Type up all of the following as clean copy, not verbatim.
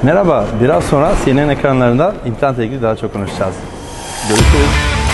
Merhaba, biraz sonra CNN ekranlarında implantla ilgili daha çok konuşacağız. Görüşürüz.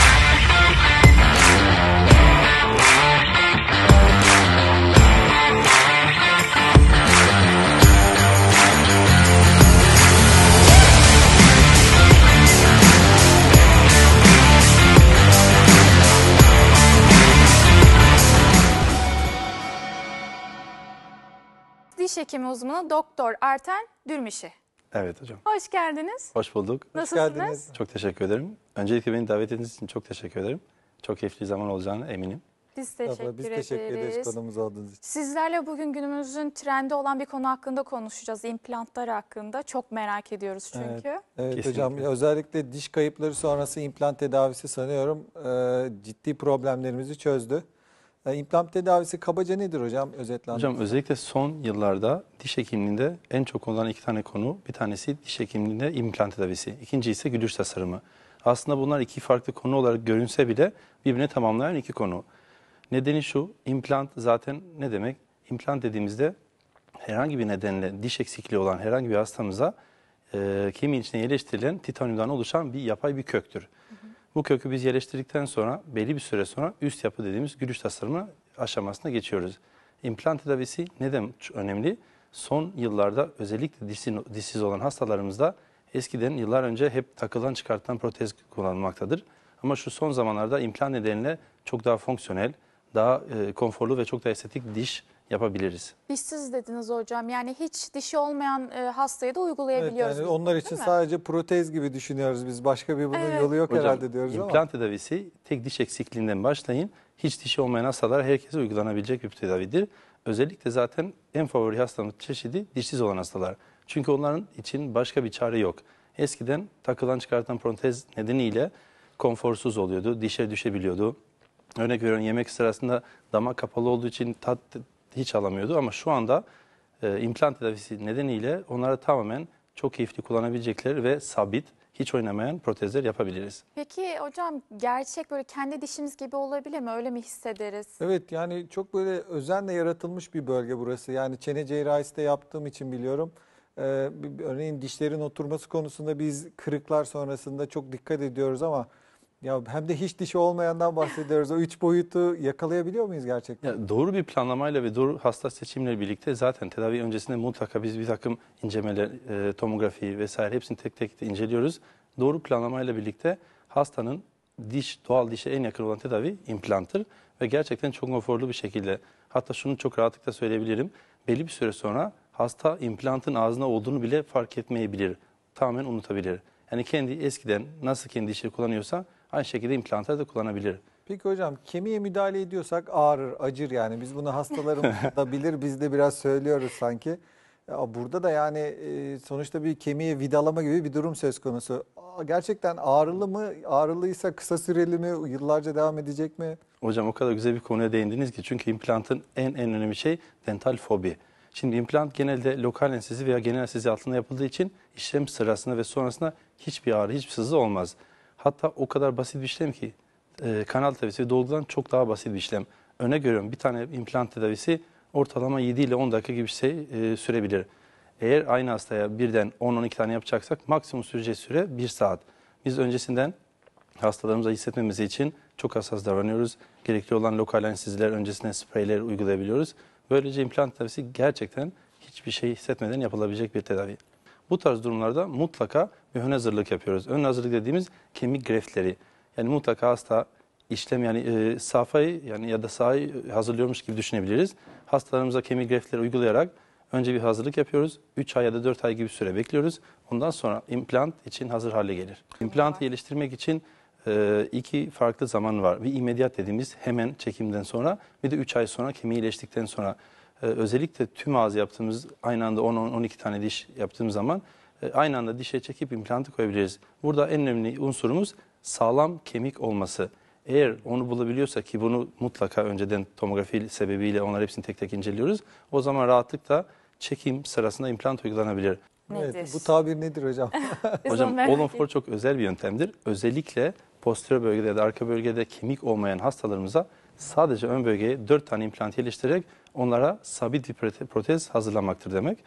Diş hekimi uzmanı Doktor Arten Dürmişi. Evet hocam. Hoş geldiniz. Hoş bulduk. Nasılsınız? Çok teşekkür ederim. Öncelikle beni davet ettiğiniz için çok teşekkür ederim. Çok keyifli zaman olacağını eminim. Biz teşekkür ederiz. konumuzu aldığınız için. Sizlerle bugün günümüzün trendi olan bir konu hakkında konuşacağız. İmplantlar hakkında. Çok merak ediyoruz çünkü. Evet Kesinlikle. hocam, özellikle diş kayıpları sonrası implant tedavisi sanıyorum ciddi problemlerimizi çözdü. İmplant tedavisi kabaca nedir hocam, özetle Hocam anlatın. özellikle son yıllarda diş hekimliğinde en çok olan iki tane konu. Bir tanesi diş hekimliğinde implant tedavisi. İkinci ise gülüş tasarımı. Aslında bunlar iki farklı konu olarak görünse bile birbirini tamamlayan iki konu. Nedeni şu, implant zaten ne demek? İmplant dediğimizde herhangi bir nedenle diş eksikliği olan herhangi bir hastamıza kemiğin içine yerleştirilen titanyumdan oluşan bir yapay bir köktür. Bu kökü biz yerleştirdikten sonra belli bir süre sonra üst yapı dediğimiz gülüş tasarımı aşamasına geçiyoruz. İmplant tedavisi neden önemli? Son yıllarda özellikle dişsiz olan hastalarımızda eskiden yıllar önce hep takılan çıkartılan protez kullanılmaktadır. Ama şu son zamanlarda implant nedeniyle çok daha fonksiyonel, daha konforlu ve çok daha estetik diş yapabiliriz. Dişsiz dediniz hocam. Yani hiç dişi olmayan hastaya da Evet, uygulayabiliyoruz. yani biz, onlar değil için mi? sadece protez gibi düşünüyoruz biz. Başka bir bunun yolu yok Hocam, herhalde diyoruz ama. implant tedavisi tek diş eksikliğinden başlayın. Hiç dişi olmayan hastalara herkese uygulanabilecek bir tedavidir. Özellikle zaten en favori hastamız çeşidi dişsiz olan hastalar. Çünkü onların için başka bir çare yok. Eskiden takılan çıkartılan protez nedeniyle konforsuz oluyordu, dişe düşebiliyordu. Örnek veriyorum, yemek sırasında damak kapalı olduğu için tat hiç alamıyordu ama şu anda implant tedavisi nedeniyle onlara tamamen çok keyifli kullanabilecekleri ve sabit, hiç oynamayan protezler yapabiliriz. Peki hocam, gerçek böyle kendi dişimiz gibi olabilir mi? Öyle mi hissederiz? Evet, yani çok böyle özenle yaratılmış bir bölge burası. Yani çene cerrahisi de yaptığım için biliyorum. Örneğin dişlerin oturması konusunda biz kırıklar sonrasında çok dikkat ediyoruz ama ya hem de hiç dişi olmayandan bahsediyoruz. O üç boyutu yakalayabiliyor muyuz gerçekten? Ya doğru bir planlamayla ve doğru hasta seçimle birlikte zaten tedavi öncesinde mutlaka biz bir takım incelemeler, tomografi vesaire hepsini tek tek de inceliyoruz. Doğru planlamayla birlikte hastanın doğal dişe en yakın olan tedavi implanttır ve gerçekten çok konforlu bir şekilde, hatta şunu çok rahatlıkla söyleyebilirim. Belli bir süre sonra hasta implantın ağzında olduğunu bile fark etmeyebilir. Tamamen unutabilir. Yani kendi eskiden nasıl kendi dişleri kullanıyorsa aynı şekilde implantları da kullanabilir. Peki hocam, kemiğe müdahale ediyorsak ağrır, acır yani. Biz bunu hastalarımız da bilir, biz de biraz söylüyoruz sanki. Ya burada da yani sonuçta bir kemiğe vidalama gibi bir durum söz konusu. Gerçekten ağrılı mı? Ağrılıysa kısa süreli mi? Yıllarca devam edecek mi? Hocam o kadar güzel bir konuya değindiniz ki, çünkü implantın en önemli şey dental fobi. Şimdi implant genelde lokal anestezi veya genel anestezi altında yapıldığı için işlem sırasında ve sonrasında hiçbir ağrı, hiçbir sızı olmaz. Hatta o kadar basit bir işlem ki kanal tedavisi ve dolgudan çok daha basit bir işlem. Örnek veriyorum, bir tane implant tedavisi ortalama 7 ile 10 dakika gibi bir şey sürebilir. Eğer aynı hastaya birden 10-12 tane yapacaksak maksimum süreceği süre 1 saat. Biz öncesinden hastalarımıza hissetmemizi için çok hassas davranıyoruz. Gerekli olan lokal anesteziler, öncesinde spreyler uygulayabiliyoruz. Böylece implant tedavisi gerçekten hiçbir şey hissetmeden yapılabilecek bir tedavi. Bu tarz durumlarda mutlaka bir ön hazırlık yapıyoruz. Ön hazırlık dediğimiz kemik greftleri. Yani mutlaka hasta işlem, yani safayı yani ya da sahayı hazırlıyormuş gibi düşünebiliriz. Hastalarımıza kemik greftleri uygulayarak önce bir hazırlık yapıyoruz. 3 ay ya da 4 ay gibi süre bekliyoruz. Ondan sonra implant için hazır hale gelir. İmplantı geliştirmek için iki farklı zaman var. Bir imediat dediğimiz hemen çekimden sonra, bir de 3 ay sonra kemiği iyileştikten sonra. Özellikle tüm ağız yaptığımız, aynı anda 10-12 tane diş yaptığımız zaman aynı anda dişe çekip implantı koyabiliriz. Burada en önemli unsurumuz sağlam kemik olması. Eğer onu bulabiliyorsak, ki bunu mutlaka önceden tomografi sebebiyle onlar hepsini tek tek inceliyoruz, o zaman rahatlıkla çekim sırasında implant uygulanabilir. Nedir? Evet, bu tabir nedir hocam? Biz onu Hocam, merak All-on-4 çok özel bir yöntemdir. Özellikle posterior bölgede ya da arka bölgede kemik olmayan hastalarımıza sadece ön bölgeye 4 tane implant yerleştirerek onlara sabit bir protez hazırlamaktır demek.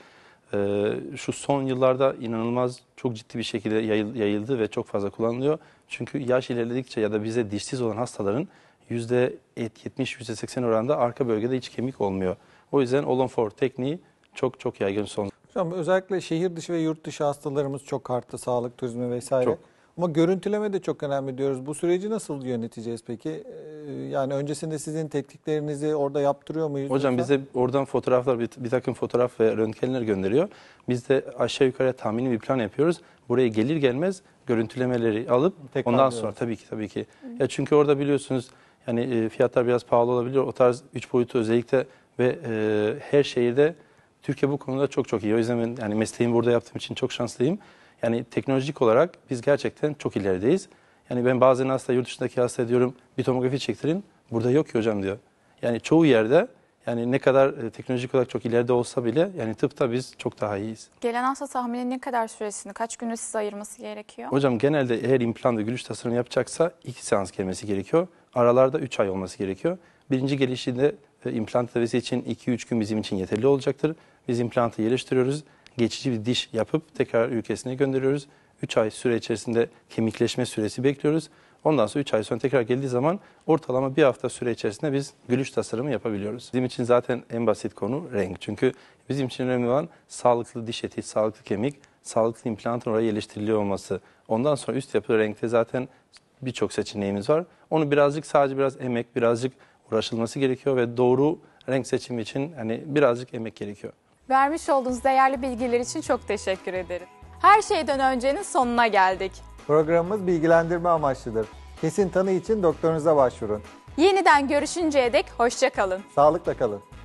Şu son yıllarda inanılmaz çok ciddi bir şekilde yayıldı ve çok fazla kullanılıyor. Çünkü yaş ilerledikçe ya da bize dişsiz olan hastaların %70-%80 oranında arka bölgede hiç kemik olmuyor. O yüzden All-on-4 tekniği çok yaygın son. Hocam özellikle şehir dışı ve yurt dışı hastalarımız çok arttı, sağlık turizmi vesaire. Çok. Ama görüntüleme de çok önemli diyoruz. Bu süreci nasıl yöneteceğiz peki? Yani öncesinde sizin tekniklerinizi orada yaptırıyor muyuz? Hocam yoksa? bize oradan fotoğraflar, bir takım fotoğraf ve röntgenler gönderiyor. Biz de aşağı yukarı tahmini bir plan yapıyoruz. Buraya gelir gelmez görüntülemeleri alıp Tekrar ondan diyoruz. sonra tabii ki. Ya çünkü orada biliyorsunuz yani fiyatlar biraz pahalı olabiliyor. O tarz 3 boyutlu özellikle ve her şehirde Türkiye bu konuda çok iyi. O yüzden ben yani mesleğimi burada yaptığım için çok şanslıyım. Yani teknolojik olarak biz gerçekten çok ilerideyiz. Yani ben bazen hasta yurt dışındaki hasta diyorum bir tomografi çektirin. Burada yok ki hocam diyor. Yani çoğu yerde yani ne kadar teknolojik olarak çok ileride olsa bile yani tıpta biz çok daha iyiyiz. Gelen hasta tahmini ne kadar süresini, kaç günü size ayırması gerekiyor? Hocam genelde eğer implant ve gülüş tasarımı yapacaksa 2 seans gelmesi gerekiyor. Aralarda 3 ay olması gerekiyor. Birinci gelişinde implant tedavisi için 2-3 gün bizim için yeterli olacaktır. Biz implantı yerleştiriyoruz. Geçici bir diş yapıp tekrar ülkesine gönderiyoruz. 3 ay süre içerisinde kemikleşme süresi bekliyoruz. Ondan sonra 3 ay sonra tekrar geldiği zaman ortalama bir hafta süre içerisinde biz gülüş tasarımı yapabiliyoruz. Bizim için zaten en basit konu renk. Çünkü bizim için önemli olan sağlıklı diş eti, sağlıklı kemik, sağlıklı implantın oraya yerleştiriliyor olması. Ondan sonra üst yapı renkte zaten birçok seçeneğimiz var. Onu sadece biraz emek, birazcık uğraşılması gerekiyor ve doğru renk seçimi için hani birazcık emek gerekiyor. Vermiş olduğunuz değerli bilgiler için çok teşekkür ederim. Her şeyden öncenin sonuna geldik. Programımız bilgilendirme amaçlıdır. Kesin tanı için doktorunuza başvurun. Yeniden görüşünceye dek hoşça kalın. Sağlıkla kalın.